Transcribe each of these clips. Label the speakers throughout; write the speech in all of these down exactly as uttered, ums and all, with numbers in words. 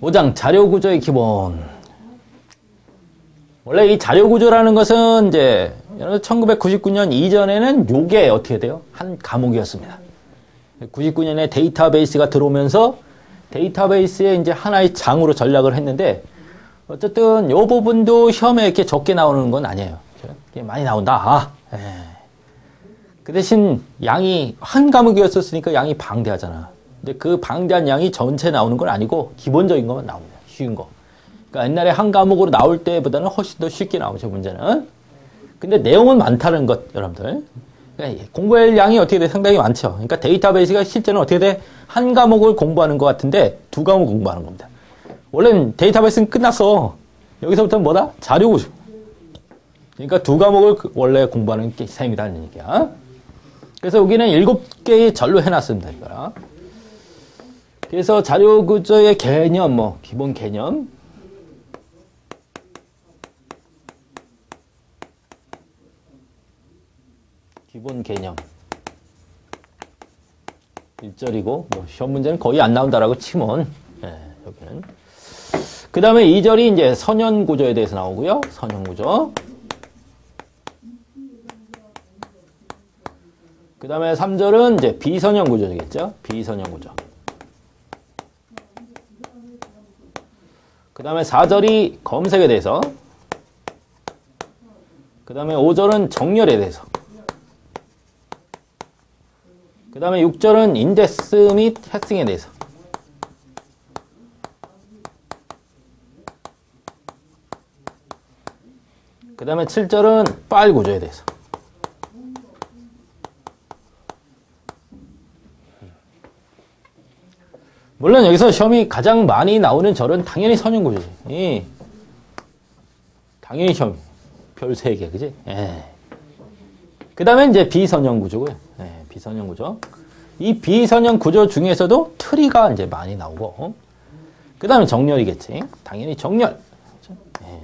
Speaker 1: 오 장 자료구조의 기본. 원래 이 자료구조라는 것은 이제 천구백구십구 년 이전에는 요게 어떻게 돼요? 한 과목이었습니다. 구십구 년에 데이터베이스가 들어오면서 데이터베이스의 이제 하나의 장으로 전락을 했는데 어쨌든 요 부분도 시험에 이렇게 적게 나오는 건 아니에요. 많이 나온다. 아, 그 대신 양이 한 과목이었었으니까 양이 방대하잖아. 근데 그 방대한 양이 전체 나오는 건 아니고 기본적인 것만 나옵니다. 쉬운 거. 그러니까 옛날에 한 과목으로 나올 때보다는 훨씬 더 쉽게 나오죠, 문제는. 근데 내용은 많다는 것, 여러분들. 그러니까 공부할 양이 어떻게 돼? 상당히 많죠. 그러니까 데이터베이스가 실제는 어떻게 돼? 한 과목을 공부하는 것 같은데 두 과목 공부하는 겁니다. 원래는 데이터베이스는 끝났어. 여기서부터는 뭐다? 자료구조. 그러니까 두 과목을 원래 공부하는 게 셈이라는 얘기야. 그래서 여기는 일곱 개의 절로 해놨습니다. 이거라. 그래서 자료구조의 개념, 뭐 기본 개념. 기본 개념. 일 절이고, 뭐 시험 문제는 거의 안 나온다라고 치면, 예, 여기는. 그 다음에 이 절이 이제 선형구조에 대해서 나오고요. 선형구조. 그 다음에 삼 절은 이제 비선형구조 되겠죠. 비선형구조. 그 다음에 사 절이 검색에 대해서. 그 다음에 오 절은 정렬에 대해서. 그 다음에 육 절은 인덱스 및 해싱에 대해서. 그 다음에 칠 절은 파일 구조에 대해서. 물론 여기서 시험이 가장 많이 나오는 절은 당연히 선형구조지. 예. 당연히 시험. 별 세 개, 그지? 예. 그 다음에 이제 비선형구조고요. 예, 비선형구조. 이 비선형구조 중에서도 트리가 이제 많이 나오고, 그 다음에 정렬이겠지. 당연히 정렬. 예.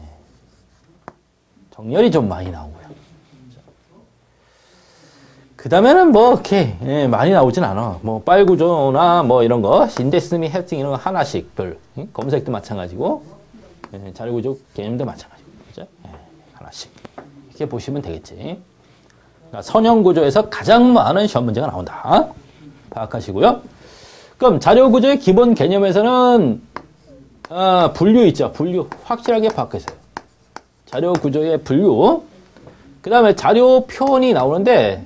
Speaker 1: 정렬이 좀 많이 나오고요. 그 다음에는 뭐, 이렇게, 예, 많이 나오진 않아. 뭐, 파일 구조나 뭐 이런 거, 인덱스 및 해싱 이런 거 하나씩 별, 예? 검색도 마찬가지고, 예, 자료 구조 개념도 마찬가지고, 그죠? 예, 하나씩. 이렇게 보시면 되겠지. 그러니까 선형 구조에서 가장 많은 시험 문제가 나온다. 파악하시고요. 그럼 자료 구조의 기본 개념에서는, 아, 분류 있죠. 분류. 확실하게 파악하세요. 자료 구조의 분류. 그 다음에 자료 표현이 나오는데,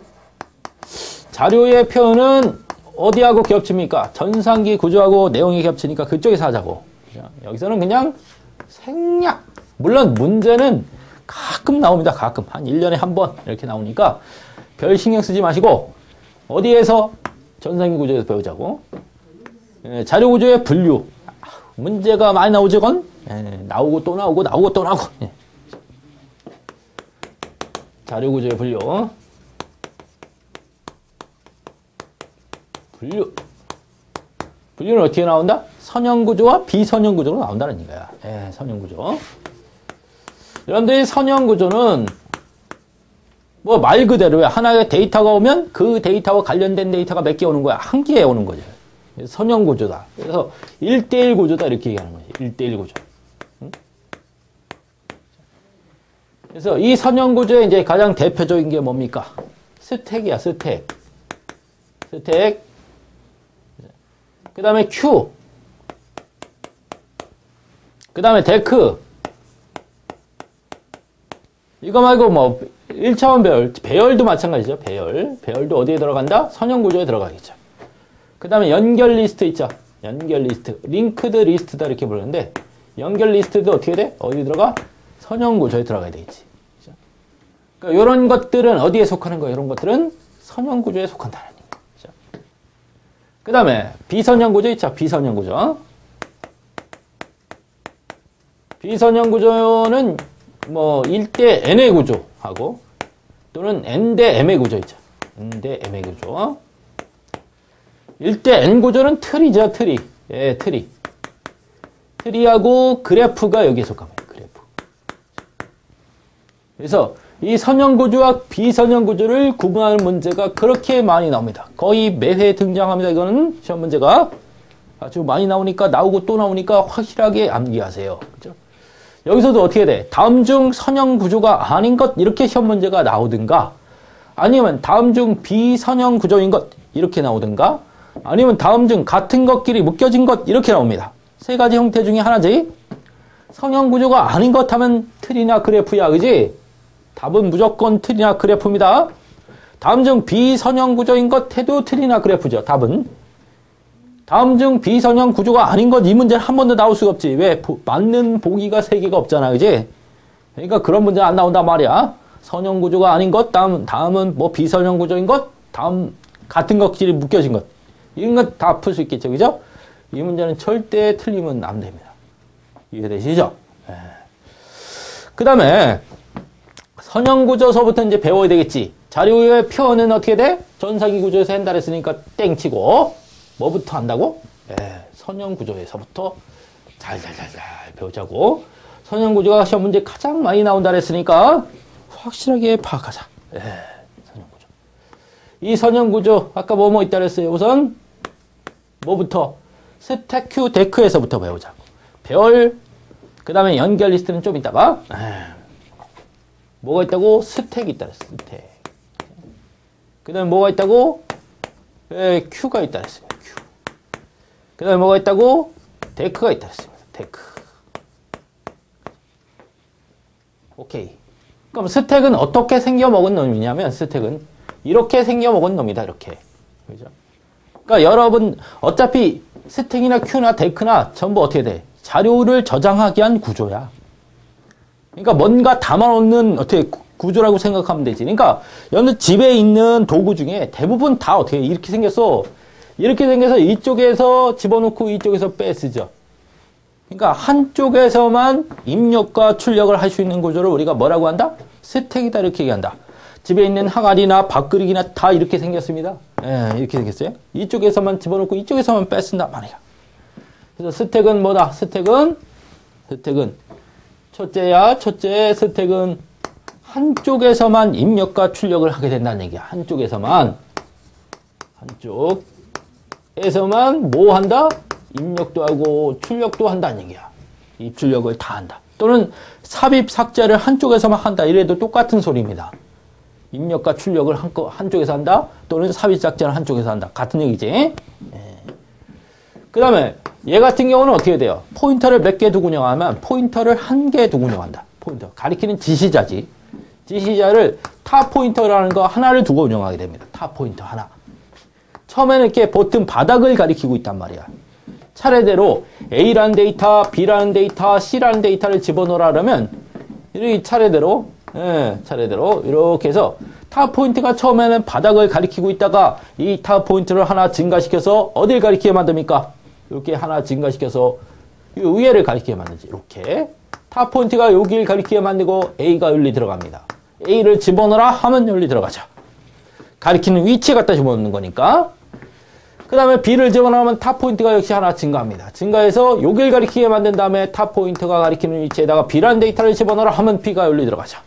Speaker 1: 자료의 표현은 어디하고 겹칩니까? 전산기 구조하고 내용이 겹치니까 그쪽에서 하자고. 여기서는 그냥 생략. 물론 문제는 가끔 나옵니다. 가끔. 한 일 년에 한 번 이렇게 나오니까 별 신경 쓰지 마시고 어디에서 전산기 구조에서 배우자고. 예, 자료 구조의 분류. 문제가 많이 나오지 건? 예, 나오고 또 나오고 나오고 또 나오고. 예. 자료 구조의 분류. 분류. 분류는 어떻게 나온다? 선형구조와 비선형구조로 나온다는 얘기야. 예, 선형구조. 여러분들이 선형구조는 뭐 말 그대로야. 하나의 데이터가 오면 그 데이터와 관련된 데이터가 몇 개 오는 거야? 한 개 오는 거죠. 선형구조다. 그래서 일 대일 구조다 이렇게 얘기하는 거지. 일 대일 구조. 응? 그래서 이 선형구조의 이제 가장 대표적인 게 뭡니까? 스택이야, 스택. 스택. 그 다음에 Q. 그 다음에 데크. 이거 말고 뭐 일 차원 배열, 배열도 마찬가지죠. 배열. 배열도 어디에 들어간다? 선형구조에 들어가겠죠. 그 다음에 연결 리스트 있죠. 연결 리스트. 링크드 리스트다 이렇게 부르는데 연결 리스트도 어떻게 돼? 어디 들어가? 선형구조에 들어가야 되겠지. 그렇죠? 그러니까 이런 것들은 어디에 속하는 거예요? 이런 것들은 선형구조에 속한다는 얘기죠. 그 다음에 비선형구조 있죠. 비선형구조. 비선형구조는 뭐 일 대 N의 구조하고 또는 N 대 M의 구조 있죠. N 대 M의 구조. 일 대 N 구조는 틀이죠. 틀이. 예, 틀이. 틀이하고 그래프가 여기에 속합니다. 그래프. 그래서 이 선형구조와 비선형구조를 구분하는 문제가 그렇게 많이 나옵니다. 거의 매회 등장합니다. 이거는 시험 문제가. 아주 많이 나오니까 나오고 또 나오니까 확실하게 암기하세요. 그죠? 여기서도 어떻게 돼? 다음 중 선형 구조가 아닌 것 이렇게 시험 문제가 나오든가 아니면 다음 중 비선형 구조인 것 이렇게 나오든가 아니면 다음 중 같은 것끼리 묶여진 것 이렇게 나옵니다. 세 가지 형태 중에 하나지. 선형 구조가 아닌 것 하면 틀이나 그래프야. 그지? 답은 무조건 틀이나 그래프입니다. 다음 중 비선형 구조인 것 해도 틀이나 그래프죠. 답은. 다음 중 비선형 구조가 아닌 것 이 문제는 한 번도 나올 수가 없지. 왜? 보, 맞는 보기가 세 개가 없잖아. 그지? 그러니까 그런 문제 안 나온단 말이야. 선형 구조가 아닌 것, 다음, 다음은 뭐 비선형 구조인 것, 다음 같은 것끼리 묶여진 것. 이런 것 다 풀 수 있겠죠. 그죠? 이 문제는 절대 틀리면 안 됩니다. 이해되시죠? 네. 그 다음에 선형 구조서부터 이제 배워야 되겠지. 자료의 표현은 어떻게 돼? 전사기 구조에서 한다 했으니까 땡치고 뭐부터 한다고? 네. 선형 구조에서부터 잘잘잘잘 배우자고. 선형 구조가 시험 문제 가장 많이 나온다 했으니까 확실하게 파악하자. 네. 선형 구조. 이 선형 구조 아까 뭐뭐 있다 그랬어요. 우선 뭐부터? 스택 큐 데크에서부터 배우자고. 배열, 그 다음에 연결 리스트는 좀 이따 봐. 뭐가 있다고? 스택이 있다 그랬어. 스택. 그 다음에 뭐가 있다고? 예, 큐가 있다 그랬습니다. 큐. 그 다음에 뭐가 있다고? 데크가 있다 그랬습니다. 데크. 오케이. 그럼 스택은 어떻게 생겨먹은 놈이냐면 스택은 이렇게 생겨먹은 놈이다. 이렇게. 그죠? 그러니까 여러분 어차피 스택이나 큐나 데크나 전부 어떻게 돼? 자료를 저장하기 위한 구조야. 그러니까 뭔가 담아놓는 어떻게 구조라고 생각하면 되지. 그러니까 여러분 집에 있는 도구 중에 대부분 다 어떻게 이렇게 생겼어. 이렇게 생겨서 이쪽에서 집어넣고 이쪽에서 빼쓰죠. 그러니까 한쪽에서만 입력과 출력을 할 수 있는 구조를 우리가 뭐라고 한다? 스택이다 이렇게 얘기한다. 집에 있는 항아리나 밥그릇이나 다 이렇게 생겼습니다. 예, 이렇게 생겼어요. 이쪽에서만 집어넣고 이쪽에서만 뺐쓴단 말이야. 그래서 스택은 뭐다? 스택은 스택은 첫째야. 첫째 스택은 한쪽에서만 입력과 출력을 하게 된다는 얘기야. 한쪽에서만 한쪽에서만 뭐 한다? 입력도 하고 출력도 한다는 얘기야. 입출력을 다 한다. 또는 삽입 삭제를 한쪽에서만 한다. 이래도 똑같은 소리입니다. 입력과 출력을 한, 한쪽에서 한다. 또는 삽입 삭제를 한쪽에서 한다. 같은 얘기지. 예. 그 다음에 얘 같은 경우는 어떻게 돼요? 포인터를 몇 개 두고 운영하면 포인터를 한 개 두고 운영한다. 포인터. 가리키는 지시자지. 지시자를 타 포인터라는 거 하나를 두고 운영하게 됩니다. 타 포인터 하나. 처음에는 이렇게 버튼 바닥을 가리키고 있단 말이야. 차례대로 A라는 데이터, B라는 데이터, C라는 데이터를 집어넣으라 그러면 이렇게 차례대로 예, 차례대로 이렇게 해서 타 포인트가 처음에는 바닥을 가리키고 있다가 이 타 포인트를 하나 증가시켜서 어딜 가리키게 만듭니까? 이렇게 하나 증가시켜서 이 위에를 가리키게 만들지. 이렇게 타 포인트가 여기를 가리키게 만들고 A가 여기 들어갑니다. A를 집어넣어라 하면 여기 들어가죠. 가리키는 위치에 갖다 집어넣는 거니까. 그 다음에 B를 집어넣으면 타 포인트가 역시 하나 증가합니다. 증가해서 여기를 가리키게 만든 다음에 타 포인트가 가리키는 위치에다가 B라는 데이터를 집어넣어라 하면 B가 여기 들어가죠.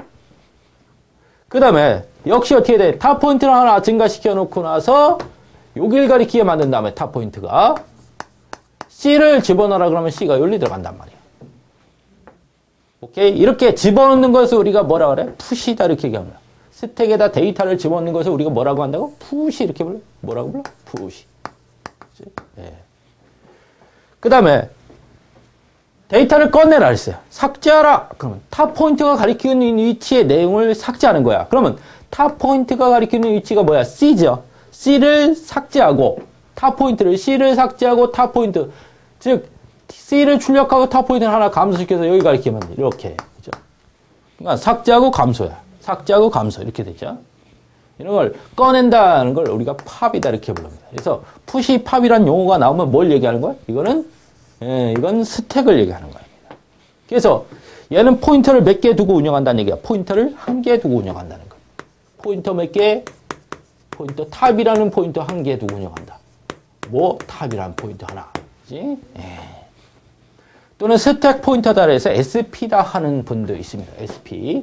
Speaker 1: 그 다음에 역시 어떻게 돼? 타 포인트를 하나 증가시켜 놓고 나서 여기를 가리키게 만든 다음에 타 포인트가 C를 집어넣어라 그러면 C가 여기 들어간단 말이야. 오케이? 이렇게 집어넣는 것을 우리가 뭐라 그래? 푸시다 이렇게 얘기합니다. 스택에다 데이터를 집어넣는 것을 우리가 뭐라고 한다고? 푸시 이렇게 불러? 뭐라고 불러? 푸시. 네. 그 다음에 데이터를 꺼내라 했어요. 삭제하라. 그러면 타 포인트가 가리키는 위치의 내용을 삭제하는 거야. 그러면 타 포인트가 가리키는 위치가 뭐야? C죠. C를 삭제하고 타 포인트를 C를 삭제하고 타 포인트 즉 C를 출력하고 타 포인트를 하나 감소시켜서 여기 가리키면 돼. 이렇게. 그죠? 그러니까 삭제하고 감소야. 삭제하고 감소 이렇게 되죠. 이런 걸 꺼낸다는 걸 우리가 팝이다 이렇게 부릅니다. 그래서 푸시 팝이란 용어가 나오면 뭘 얘기하는 거야? 이거는 예, 이건 스택을 얘기하는 거입니다. 그래서 얘는 포인터를 몇 개 두고 운영한다는 얘기야. 포인터를 한 개 두고 운영한다는 거. 포인터 몇 개? 포인터 탑이라는 포인터 한 개 두고 운영한다. 뭐 탑이라는 포인터 하나. 그지? 예. 또는 스택 포인터다 해서 에스피다 하는 분도 있습니다. 에스피.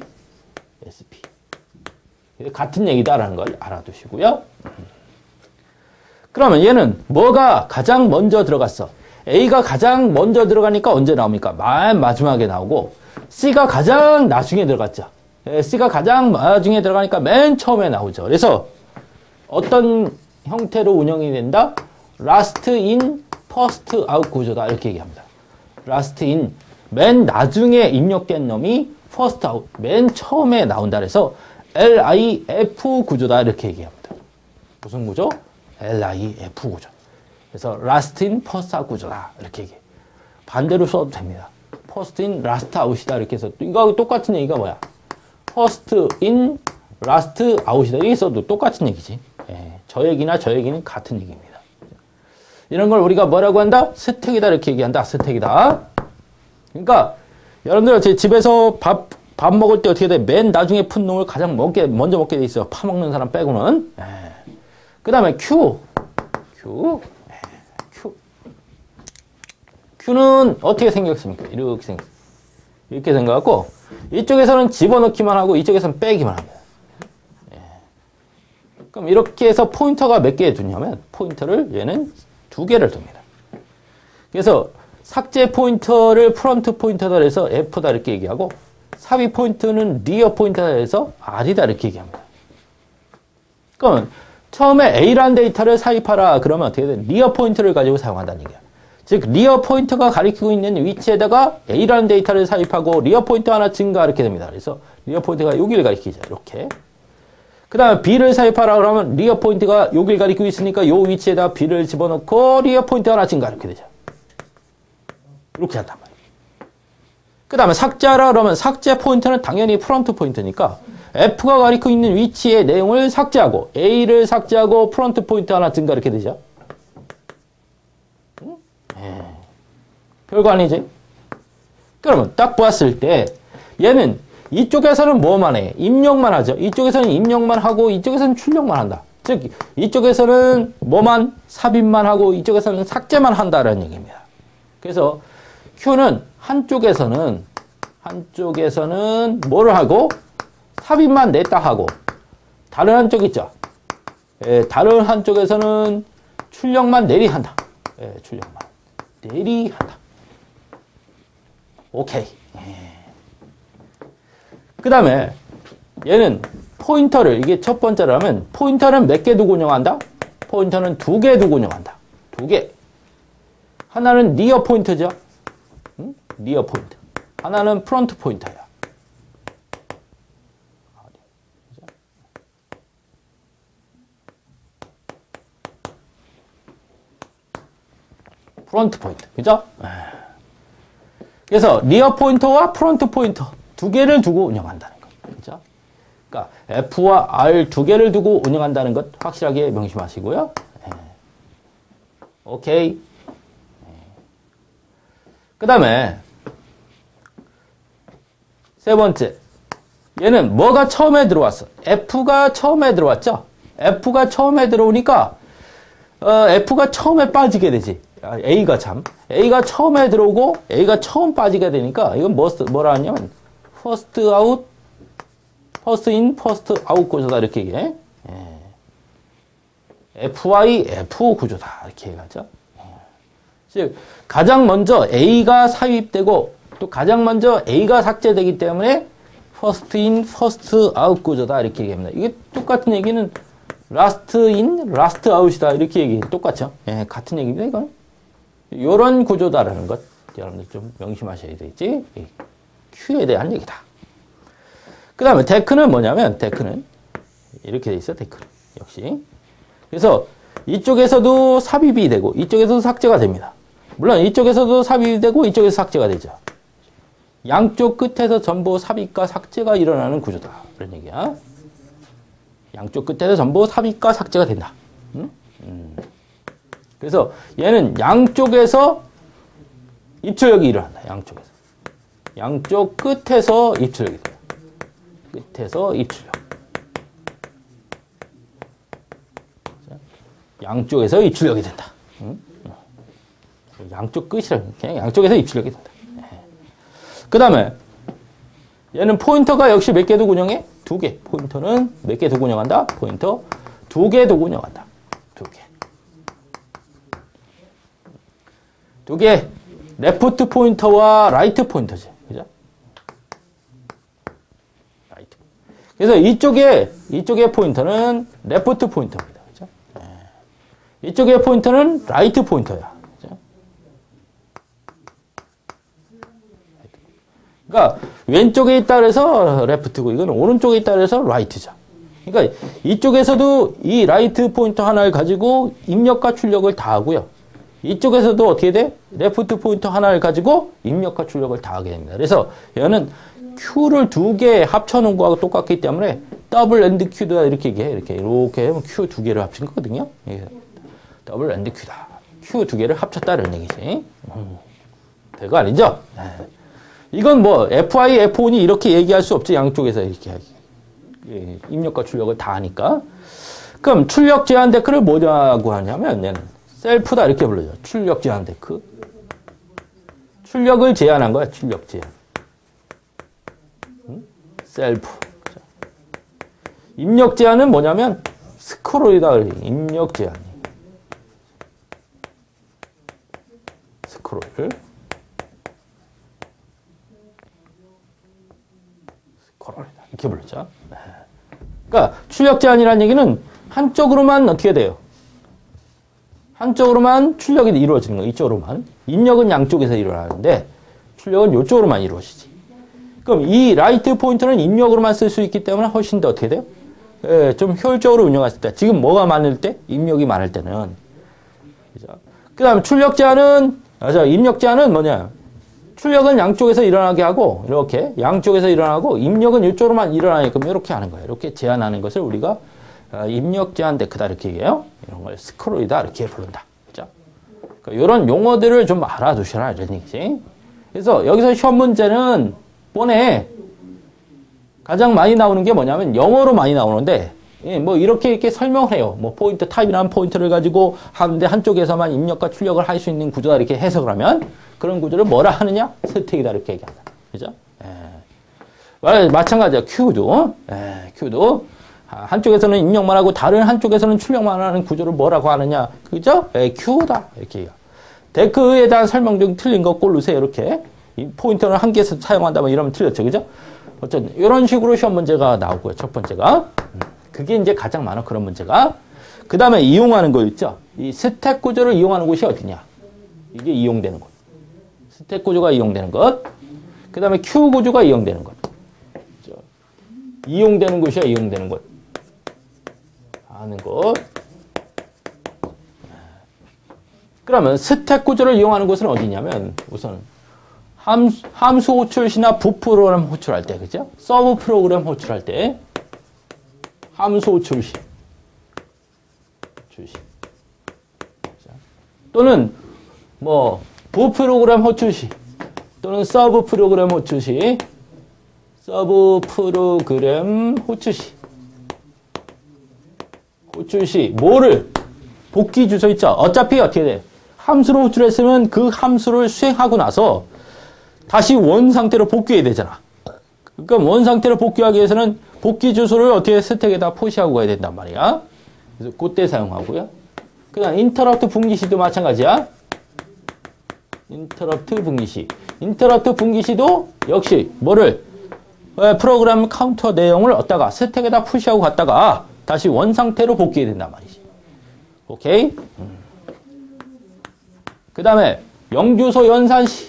Speaker 1: 에스피. 같은 얘기다라는 걸 알아두시고요. 그러면 얘는 뭐가 가장 먼저 들어갔어? A가 가장 먼저 들어가니까 언제 나옵니까? 맨 마지막에 나오고 C가 가장 나중에 들어갔죠. C가 가장 나중에 들어가니까 맨 처음에 나오죠. 그래서 어떤 형태로 운영이 된다? last in, first out 구조다. 이렇게 얘기합니다. last in, 맨 나중에 입력된 놈이 first out, 맨 처음에 나온다. 그래서 엘아이에프 구조다. 이렇게 얘기합니다. 무슨 구조? 엘아이에프 구조. 그래서 last in, first out 구조다. 이렇게 얘기해. 반대로 써도 됩니다. first in, last out이다. 이렇게 해서 이거 똑같은 얘기가 뭐야? first in, last out이다. 이게 써도 똑같은 얘기지. 예, 저 얘기나 저 얘기는 같은 얘기입니다. 이런 걸 우리가 뭐라고 한다? 스택이다. 이렇게 얘기한다. 스택이다. 그러니까 여러분들 제 집에서 밥, 밥 먹을 때 어떻게 돼? 맨 나중에 푼 놈을 가장 먹게, 먼저 먹게 돼 있어요. 파먹는 사람 빼고는. 예. 그 다음에 Q. Q. 예. Q. Q는 어떻게 생겼습니까? 이렇게 생겼 이렇게 생겨갖고 이쪽에서는 집어넣기만 하고 이쪽에서는 빼기만 합니다. 예. 그럼 이렇게 해서 포인터가 몇 개 두냐면 포인터를 얘는 두 개를 둡니다. 그래서 삭제 포인터를 프론트 포인터다 해서 F다 이렇게 얘기하고 삽입 포인터는 리어 포인터다 해서 R이다 이렇게 얘기합니다. 그러면 처음에 A라는 데이터를 삽입하라 그러면 어떻게 돼? 리어 포인터를 가지고 사용한다는 얘기야. 즉 리어 포인터가 가리키고 있는 위치에다가 A라는 데이터를 삽입하고 리어 포인터 하나 증가 이렇게 됩니다. 그래서 리어 포인터가 여기를 가리키죠. 이렇게. 그 다음에 B를 삽입하라 그러면 리어 포인트가 여기를 가리키고 있으니까 요 위치에다 B를 집어넣고 리어 포인트 하나 증가 이렇게 되죠. 이렇게 한단 말이에요. 그 다음에 삭제하라 그러면 삭제 포인트는 당연히 프론트 포인트니까 F가 가리키고 있는 위치의 내용을 삭제하고 A를 삭제하고 프론트 포인트 하나 증가 이렇게 되죠. 응? 예. 별거 아니지? 그러면 딱 보았을 때 얘는 이쪽에서는 뭐만 해? 입력만 하죠. 이쪽에서는 입력만 하고 이쪽에서는 출력만 한다. 즉 이쪽에서는 뭐만 삽입만 하고 이쪽에서는 삭제만 한다라는 얘기입니다. 그래서 Q는 한쪽에서는 한쪽에서는 뭐를 하고 삽입만 냈다 하고 다른 한쪽 있죠. 예, 다른 한쪽에서는 출력만 내리 한다. 예, 출력만 내리 한다. 오케이. 예. 그 다음에 얘는 포인터를 이게 첫 번째라면 포인터는 몇 개 두고 운영한다? 포인터는 두 개 두고 운영한다. 두 개. 하나는 리어 포인터죠. 응? 리어 포인터. 하나는 프론트 포인터야. 프론트 포인터. 그죠? 그래서 리어 포인터와 프론트 포인터 두 개를 두고 운영한다는 것. 그죠? 그러니까 F와 R 두 개를 두고 운영한다는 것 확실하게 명심하시고요. 네. 오케이. 네. 그 다음에 세 번째. 얘는 뭐가 처음에 들어왔어? F가 처음에 들어왔죠? F가 처음에 들어오니까 어, F가 처음에 빠지게 되지. A가 참. A가 처음에 들어오고 A가 처음 빠지게 되니까 이건 뭐, 뭐라 하냐면 first out, first in, first out 구조다 이렇게 얘기해. 예. 에프와이, 에프 구조다 이렇게 얘기하죠. 예. 즉 가장 먼저 A가 삽입되고 또 가장 먼저 A가 삭제되기 때문에 first in, first out 구조다 이렇게 얘기합니다. 이게 똑같은 얘기는 last in, last out이다 이렇게 얘기해. 똑같죠. 예, 같은 얘기입니다 이건. 요런 구조다라는 것 여러분들 좀 명심하셔야 되지. Q에 대한 얘기다. 그 다음에 데크는 뭐냐면 데크는 이렇게 돼 있어. 데크는 역시. 그래서 이쪽에서도 삽입이 되고 이쪽에서도 삭제가 됩니다. 물론 이쪽에서도 삽입이 되고 이쪽에서 삭제가 되죠. 양쪽 끝에서 전부 삽입과 삭제가 일어나는 구조다. 그런 얘기야. 양쪽 끝에서 전부 삽입과 삭제가 된다. 음? 음. 그래서 얘는 양쪽에서 입출력이 일어난다. 양쪽에서. 양쪽 끝에서 입출력이 돼요. 끝에서 입출력. 양쪽에서 입출력이 된다. 응? 양쪽 끝이라 그냥 양쪽에서 입출력이 된다. 그 다음에 얘는 포인터가 역시 몇 개 두고 운영해? 두 개. 포인터는 몇 개 두고 운영한다? 포인터 두 개 두고 운영한다. 두 개. 두 개. 레프트 포인터와 라이트 포인터지. 그죠? 라이트. 그래서 이쪽에, 이쪽의 포인터는 레프트 포인터입니다. 그죠? 네. 이쪽의 포인터는 라이트 포인터야. 그죠? 그러니까 왼쪽에 있다 그래서 레프트고 이건 오른쪽에 있다 그래서 라이트죠. 그러니까 이쪽에서도 이 라이트 포인터 하나를 가지고 입력과 출력을 다 하고요. 이쪽에서도 어떻게 돼? 레프트 포인터 하나를 가지고 입력과 출력을 다 하게 됩니다. 그래서 얘는 Q를 두 개 합쳐놓은 거하고 똑같기 때문에 더블 엔드 Q다 이렇게 얘기해. 이렇게 이렇게 하면 Q 두 개를 합친 거거든요. 더블 엔드 Q다. Q 두 개를 합쳤다 이런 얘기지. 음, 별거 아니죠? 네. 이건 뭐 에프아이, 에프원이 이렇게 얘기할 수 없죠. 양쪽에서 이렇게 예, 입력과 출력을 다 하니까. 그럼 출력 제한 데크를 뭐라고 하냐면 얘는 셀프다 이렇게 불러요. 출력 제한 데크. 출력을 제한한 거야. 출력 제한. 응? 셀프. 입력 제한은 뭐냐면 스크롤이다 그래. 입력 제한. 스크롤. 스크롤이다. 이렇게 불렀죠. 그러니까 출력 제한이라는 얘기는 한쪽으로만 어떻게 돼요? 한쪽으로만 출력이 이루어지는 거예요. 이쪽으로만. 입력은 양쪽에서 일어나는데 출력은 이쪽으로만 이루어지지. 그럼 이 라이트 포인터는 입력으로만 쓸 수 있기 때문에 훨씬 더 어떻게 돼요? 예, 좀 효율적으로 운영했을 때. 지금 뭐가 많을 때? 입력이 많을 때는. 그 다음에 출력 제한은, 맞아, 입력 제한은 뭐냐? 출력은 양쪽에서 일어나게 하고, 이렇게 양쪽에서 일어나고, 입력은 이쪽으로만 일어나게끔 이렇게 하는 거예요. 이렇게 제한하는 것을 우리가 입력 제한 데크다 이렇게 얘기해요. 이런 걸 스크롤이다 이렇게 부른다. 그죠? 그러니까 이런 용어들을 좀 알아두셔라 이런 얘기지. 그래서 여기서 시험 문제는 뻔해. 가장 많이 나오는 게 뭐냐면 영어로 많이 나오는데 예, 뭐 이렇게 이렇게 설명을 해요. 뭐 포인트 타입이라는 포인트를 가지고 하는데 한쪽에서만 입력과 출력을 할 수 있는 구조다 이렇게 해석을 하면 그런 구조를 뭐라 하느냐? 스택이다 이렇게 얘기한다. 그죠? 예. 마찬가지야. Q도. 예, Q도. 한쪽에서는 입력만 하고 다른 한쪽에서는 출력만 하는 구조를 뭐라고 하느냐. 그죠? 예, Q다. 이렇게 얘기해요. 데크에 대한 설명 중 틀린 거 고르세요. 이렇게. 이 포인터를 한 개에서 사용한다면 이러면 틀렸죠. 그죠? 어쨌든 이런 식으로 시험 문제가 나오고요. 첫 번째가. 그게 이제 가장 많아. 그런 문제가. 그 다음에 이용하는 거 있죠. 이 스택 구조를 이용하는 곳이 어디냐. 이게 이용되는 곳. 스택 구조가 이용되는 것. 그 다음에 Q 구조가 이용되는 것. 그렇죠? 이용되는 곳이야. 이용되는 곳. 하는 것. 그러면 스택 구조를 이용하는 곳은 어디냐면 우선 함수, 함수 호출 시나 부 프로그램 호출할 때, 그죠? 서브 프로그램 호출할 때 함수 호출 시, 호출 시. 또는 뭐 부 프로그램 호출 시 또는 서브 프로그램 호출 시, 서브 프로그램 호출 시. 호출 시 뭐를 복귀 주소 있죠. 어차피 어떻게 돼? 함수로 호출했으면 그 함수를 수행하고 나서 다시 원 상태로 복귀해야 되잖아. 그러니까 원 상태로 복귀하기 위해서는 복귀 주소를 어떻게 스택에다 표시하고 가야 된단 말이야. 그래서 그때 사용하고요. 그 다음 인터럽트 분기시도 마찬가지야. 인터럽트 분기시. 인터럽트 분기시도 역시 뭐를 프로그램 카운터 내용을 얻다가 스택에다 푸시하고 갔다가 다시 원 상태로 복귀해야 된단 말이지. 오케이? 음. 그 다음에 영주소 연산시.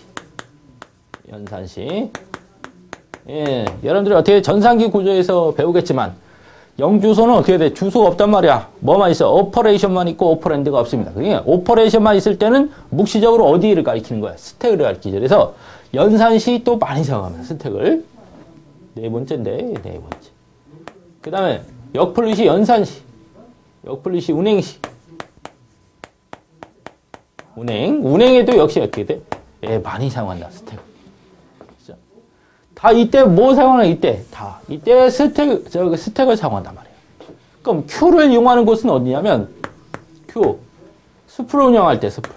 Speaker 1: 연산시. 예, 여러분들이 어떻게 전산기 구조에서 배우겠지만 영주소는 어떻게 돼? 주소가 없단 말이야. 뭐만 있어? 오퍼레이션만 있고 오퍼랜드가 없습니다. 그러니까 오퍼레이션만 있을 때는 묵시적으로 어디를 가리키는 거야? 스택을 가리키죠. 그래서 연산시 또 많이 사용합니다. 스택을. 네 번째인데, 네 번째. 그 다음에 역플릿이 연산시. 역플릿이 운행시. 운행. 운행에도 역시 어떻게 돼? 예, 많이 사용한다. 스택. 그죠? 다 이때 뭐 사용하나? 이때. 다. 이때 스택, 저, 스택을 사용한단 말이에요. 그럼 Q를 이용하는 곳은 어디냐면, Q. 수풀을 운영할 때, 수풀.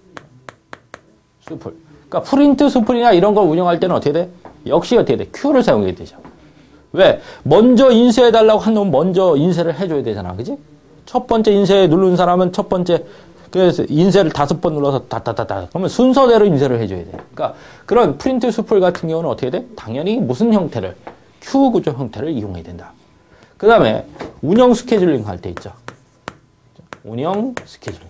Speaker 1: 수풀. 그러니까 프린트 수풀이나 이런 걸 운영할 때는 어떻게 돼? 역시 어떻게 돼? Q를 사용해야 되죠. 왜? 먼저 인쇄해달라고 한 놈 먼저 인쇄를 해줘야 되잖아. 그지? 첫 번째 인쇄 누른 사람은 첫 번째 그래서 인쇄를 다섯 번 눌러서 다다다다. 그러면 순서대로 인쇄를 해줘야 돼. 그러니까 그런 프린트 수풀 같은 경우는 어떻게 돼? 당연히 무슨 형태를? 큐 구조 형태를 이용해야 된다. 그 다음에 운영 스케줄링 할 때 있죠. 운영 스케줄링.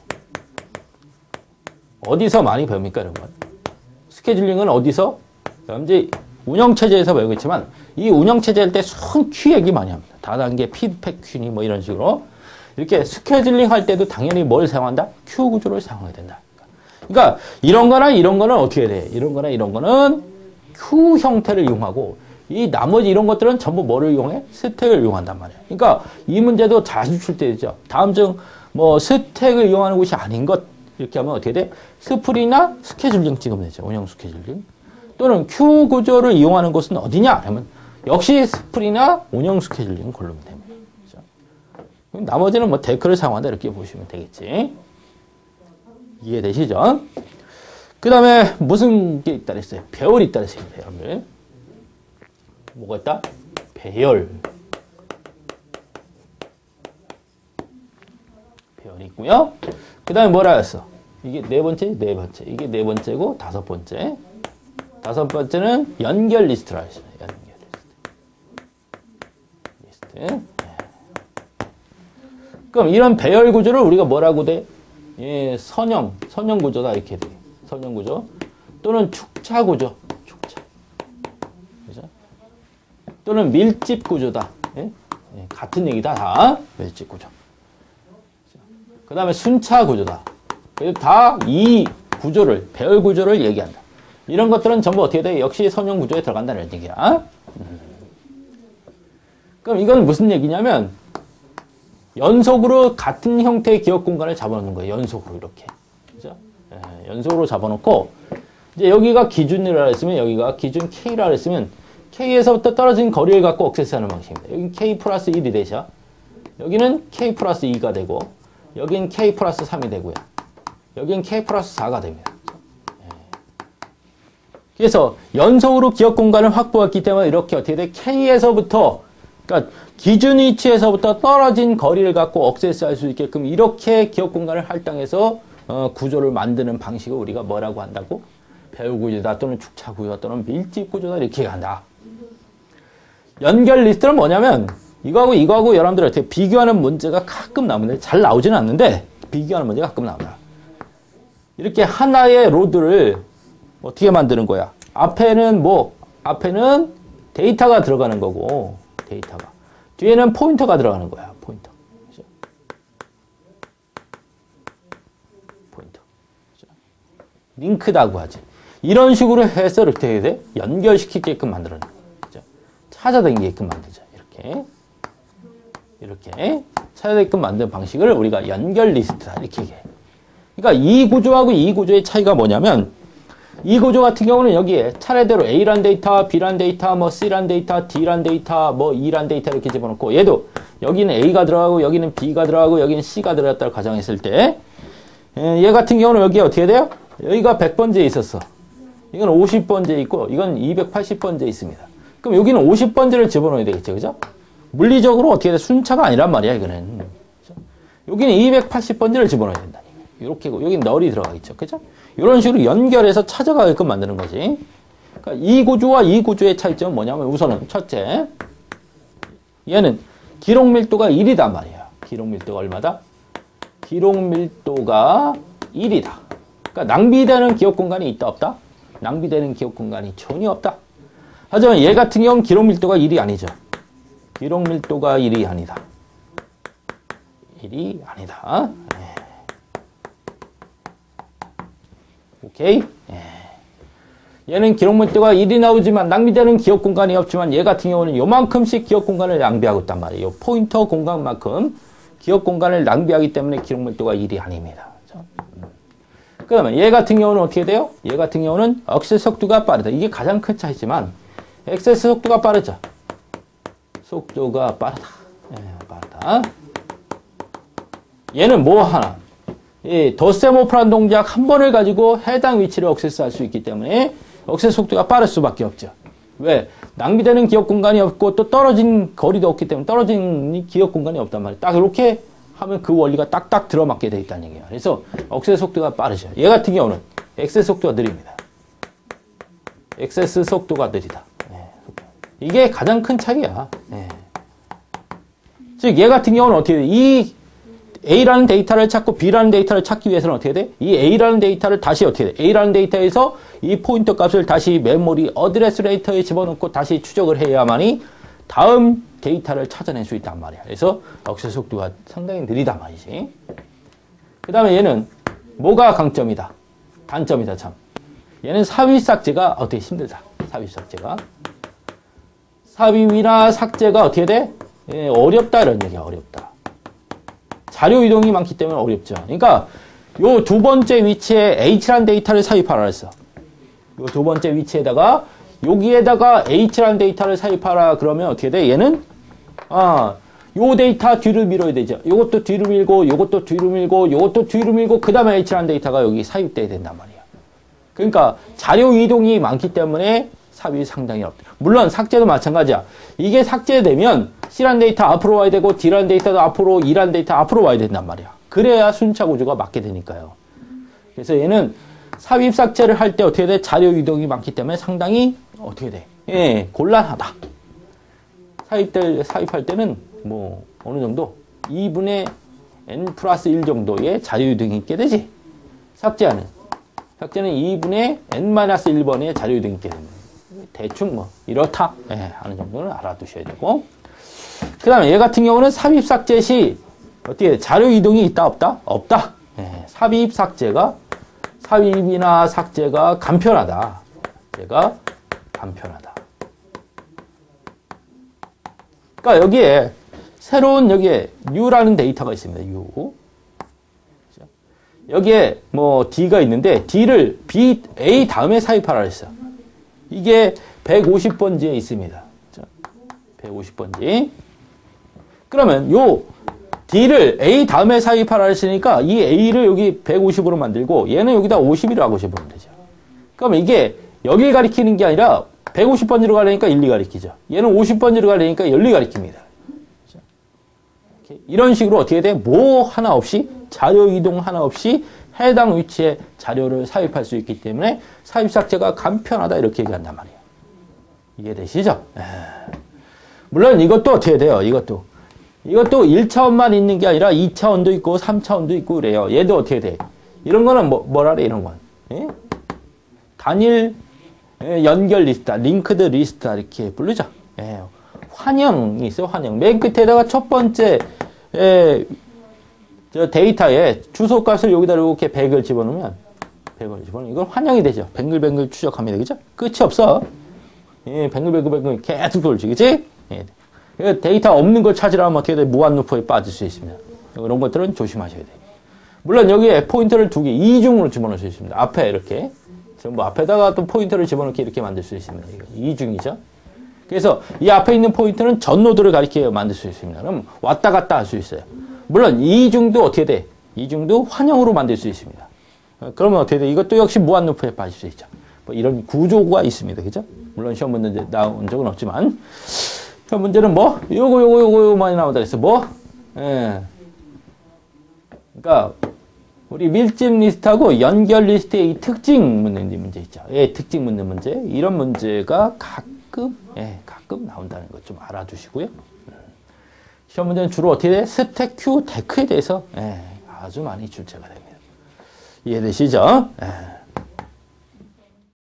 Speaker 1: 어디서 많이 배웁니까, 이런 건? 스케줄링은 어디서? 이제 운영체제에서 배우겠지만, 이 운영체제 할 때 순 큐 얘기 많이 합니다. 다단계 피드백 큐니 뭐 이런 식으로. 이렇게 스케줄링 할 때도 당연히 뭘 사용한다? 큐 구조를 사용해야 된다. 그러니까 이런 거나 이런 거는 어떻게 돼? 이런 거나 이런 거는 큐 형태를 이용하고, 이 나머지 이런 것들은 전부 뭐를 이용해? 스택을 이용한단 말이야. 그러니까 이 문제도 자주 출제되죠. 다음 중 뭐 스택을 이용하는 곳이 아닌 것, 이렇게 하면 어떻게 돼? 스프리나 스케줄링 찍으면 되죠. 운영 스케줄링. 또는 큐 구조를 이용하는 곳은 어디냐? 하면 역시 스프리나 운영 스케줄링 고르면 됩니다. 그렇죠? 나머지는 뭐 데크를 사용한다 이렇게 보시면 되겠지. 이해되시죠? 그 다음에 무슨 게 있다 그랬어요? 배열이 있다 그랬어요. 여러분들. 뭐가 있다? 배열. 배열이 있고요. 그 다음에 뭐라 했어? 이게 네 번째, 네 번째. 이게 네 번째고 다섯 번째. 다섯 번째는 연결 리스트라 했습니다. 연결 리스트. 리스트. 네. 그럼 이런 배열 구조를 우리가 뭐라고 돼? 예, 선형, 선형 구조다 이렇게 돼. 선형 구조. 또는 축차 구조. 축차. 그죠? 또는 밀집 구조다. 예? 예, 같은 얘기다 다. 밀집 구조. 그 다음에 순차 구조다. 그래서 다 이 구조를, 배열 구조를 얘기한다. 이런 것들은 전부 어떻게 돼? 역시 선형 구조에 들어간다는 얘기야. 음. 그럼 이건 무슨 얘기냐면, 연속으로 같은 형태의 기억 공간을 잡아놓는 거예요. 연속으로 이렇게. 그죠? 예, 연속으로 잡아놓고, 이제 여기가 기준이라 했으면, 여기가 기준 K라 했으면, K에서부터 떨어진 거리를 갖고 억세스하는 방식입니다. 여기는 K 플러스 일이 되죠. 여기는 K 플러스 이가 되고, 여긴 K 플러스 삼이 되고요. 여긴 K 플러스 사가 됩니다. 그래서 연속으로 기억 공간을 확보했기 때문에 이렇게 어떻게 돼? K에서부터, 그러니까 기준 위치에서부터 떨어진 거리를 갖고 억세스할 수 있게끔 이렇게 기억 공간을 할당해서 어, 구조를 만드는 방식을 우리가 뭐라고 한다고? 배열 구조다 또는 축차 구조다 또는 밀집 구조다 이렇게 한다. 연결 리스트는 뭐냐면 이거하고 이거하고 여러분들 어떻게 비교하는 문제가 가끔 나오는데 잘 나오지는 않는데 비교하는 문제가 가끔 나옵니다. 이렇게 하나의 로드를 어떻게 만드는 거야? 앞에는 뭐, 앞에는 데이터가 들어가는 거고, 데이터가. 뒤에는 포인터가 들어가는 거야, 포인터. 그죠? 포인터. 그죠? 링크다고 하지. 이런 식으로 해서 이렇게 해야 돼? 연결시키게끔 만들어내는 거야. 그죠? 찾아다니게끔 만들죠. 이렇게. 이렇게. 찾아다니게끔 만드는 방식을 우리가 연결 리스트다. 이렇게 얘기해. 그러니까 이 구조하고 이 구조의 차이가 뭐냐면, 이 구조 같은 경우는 여기에 차례대로 A란 데이터, B란 데이터, 뭐 C란 데이터, D란 데이터, 뭐 E란 데이터 이렇게 집어넣고 얘도 여기는 A가 들어가고 여기는 B가 들어가고 여기는 C가 들어갔다고 가정했을 때 얘 같은 경우는 여기에 어떻게 돼요? 여기가 백 번째에 있었어. 이건 오십 번째에 있고 이건 이백팔십 번째에 있습니다. 그럼 여기는 오십 번째를 집어넣어야 되겠죠. 그죠? 물리적으로 어떻게 돼? 순차가 아니란 말이야 이거는. 그죠? 여기는 이백팔십 번째를 집어넣어야 된다. 이렇게고 여기 널이 들어가겠죠. 그죠? 이런 식으로 연결해서 찾아가게끔 만드는 거지. 그러니까 이 구조와 이 구조의 차이점은 뭐냐면 우선은 첫째, 얘는 기록 밀도가 일이단 말이야. 기록 밀도가 얼마다? 기록 밀도가 일이다. 그러니까 낭비되는 기억 공간이 있다 없다? 낭비되는 기억 공간이 전혀 없다. 하지만 얘 같은 경우는 기록 밀도가 일이 아니죠. 기록 밀도가 일이 아니다. 일이 아니다. 네. 오케이? 예. 얘는 기록 밀도가 일이 나오지만 낭비되는 기억 공간이 없지만 얘 같은 경우는 요만큼씩 기억 공간을 낭비하고 있단 말이에요. 요 포인터 공간만큼 기억 공간을 낭비하기 때문에 기록 밀도가 일이 아닙니다. 그 다음에 얘 같은 경우는 어떻게 돼요? 얘 같은 경우는 액세스 속도가 빠르다. 이게 가장 큰 차이지만 액세스 속도가 빠르죠. 속도가 빠르다. 예, 빠르다. 얘는 뭐 하나? 이 덧셈오프라는 동작 한 번을 가지고 해당 위치를 액세스할 수 있기 때문에 액세스 속도가 빠를 수밖에 없죠. 왜? 낭비되는 기억 공간이 없고 또 떨어진 거리도 없기 때문에 떨어진 기억 공간이 없단 말이에요. 딱 이렇게 하면 그 원리가 딱딱 들어맞게 돼 있다는 얘기예요. 그래서 억세 속도가 빠르죠. 얘 같은 경우는 액세스 속도가 느립니다. 액세스 속도가 느리다. 네. 이게 가장 큰 차이야. 네. 즉, 얘 같은 경우는 어떻게 돼? 이 A라는 데이터를 찾고 B라는 데이터를 찾기 위해서는 어떻게 돼? 이 A라는 데이터를 다시 어떻게 돼? A라는 데이터에서 이 포인터 값을 다시 메모리 어드레스 레이터에 집어넣고 다시 추적을 해야만이 다음 데이터를 찾아낼 수 있단 말이야. 그래서 억세 속도가 상당히 느리단 말이지. 그 다음에 얘는 뭐가 강점이다? 단점이다, 참. 얘는 삽입 삭제가 어떻게 힘들다. 삽입 삭제가. 삽입이나 삭제가 어떻게 돼? 예, 어렵다 이런 얘기야. 어렵다. 자료 이동이 많기 때문에 어렵죠. 그러니까 요 두 번째 위치에 H라는 데이터를 삽입하라 했어. 요 두 번째 위치에다가 여기에다가 H라는 데이터를 삽입하라 그러면 어떻게 돼? 얘는 아, 요 데이터 뒤를 밀어야 되죠. 요것도 뒤로 밀고 요것도 뒤로 밀고 요것도 뒤로 밀고 그 다음에 H라는 데이터가 여기 삽입돼야 된단 말이야. 그러니까 자료 이동이 많기 때문에 삽입이 상당히 어렵다. 물론 삭제도 마찬가지야. 이게 삭제되면 C라는 데이터 앞으로 와야 되고 D라는 데이터도 앞으로, E라는 데이터 앞으로 와야 된단 말이야. 그래야 순차 구조가 맞게 되니까요. 그래서 얘는 삽입 삭제를 할 때 어떻게 돼? 자료 이동이 많기 때문에 상당히 어떻게 돼? 예, 곤란하다. 삽입될, 삽입할 때는 뭐 어느 정도 이분의 N 플러스 일 정도의 자료 이동이 있게 되지. 삭제하는. 삭제는 이분의 N 마이너스 일 번의 자료 이동이 있게 됩니다. 대충 뭐 이렇다 예, 하는 정도는 알아두셔야 되고, 그 다음에 얘 같은 경우는 삽입 삭제 시 어떻게 자료 이동이 있다 없다? 없다. 예, 삽입 삭제가 삽입이나 삭제가 간편하다. 얘가 간편하다. 그러니까 여기에 새로운 여기에 U라는 데이터가 있습니다. U. 여기에 뭐 D가 있는데 D를 B, A 다음에 삽입하라 했어. 이게 백오십 번지에 있습니다. 백오십 번지. 그러면 요 D를 A 다음에 삽입하라 했으니까 이 A를 여기 백오십으로 만들고 얘는 여기다 오십이라고 하시면 되죠. 그러면 이게 여길 가리키는 게 아니라 백오십 번지로 가려니까 일, 이 가리키죠. 얘는 오십 번지로 가려니까 일, 이 가리킵니다. 이런 식으로 어떻게 돼? 뭐 하나 없이, 자료 이동 하나 없이 해당 위치에 자료를 삽입할 수 있기 때문에 삽입 삭제가 간편하다 이렇게 얘기한단 말이에요. 이해되시죠? 에이. 물론 이것도 어떻게 돼요? 이것도. 이것도 일 차원만 있는 게 아니라 이 차원도 있고 삼 차원도 있고 그래요. 얘도 어떻게 돼? 이런 거는 뭐, 뭐라 그래, 이런 건. 예? 단일 연결 리스트다, 링크드 리스트다 이렇게 부르죠. 예. 환영이 있어요. 환영. 맨 끝에다가 첫 번째 에, 저 데이터에 주소값을 여기다 이렇게 백을 집어넣으면 백을 집어넣으면 이건 환영이 되죠. 뱅글뱅글 추적합니다. 그죠? 끝이 없어. 예, 뱅글뱅글뱅글 계속 돌지. 그치? 예. 데이터 없는 걸 찾으려면 어떻게 돼? 무한 루프에 빠질 수 있습니다. 이런 것들은 조심하셔야 돼요. 물론 여기에 포인터를 두 개 이중으로 집어넣을 수 있습니다. 앞에 이렇게. 전부 앞에다가 또 포인터를 집어넣게 이렇게 만들 수 있습니다. 이거 이중이죠. 그래서 이 앞에 있는 포인트는 전 노드를 가리켜 만들 수 있습니다. 그럼 왔다 갔다 할 수 있어요. 물론 이중도 어떻게 돼? 이중도 환영으로 만들 수 있습니다. 그러면 어떻게 돼? 이것도 역시 무한 루프에 빠질 수 있죠. 뭐 이런 구조가 있습니다. 그죠? 물론 시험 문제 나온 적은 없지만 시험 문제는 뭐 요거 요거 요거 요거 많이 나온다 그랬어. 뭐? 예. 그러니까 우리 밀집 리스트하고 연결 리스트의 이 특징 묻는 문제 있죠. 예, 특징 묻는 문제. 이런 문제가 가끔, 예, 가끔 나온다는 것 좀 알아두시고요. 시험 문제는 주로 어떻게 돼? 스택 큐 데크에 대해서, 예, 아주 많이 출제가 됩니다. 이해되시죠? 예.